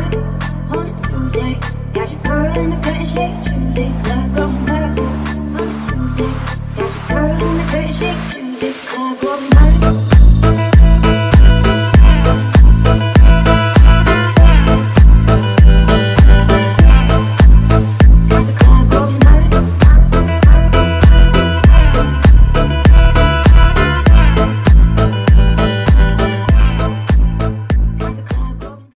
party on a Tuesday. Got your girl in the curtain shake, Tuesday. Club going hard on a Tuesday. Got your girl in the curtain shake, Tuesday. Club going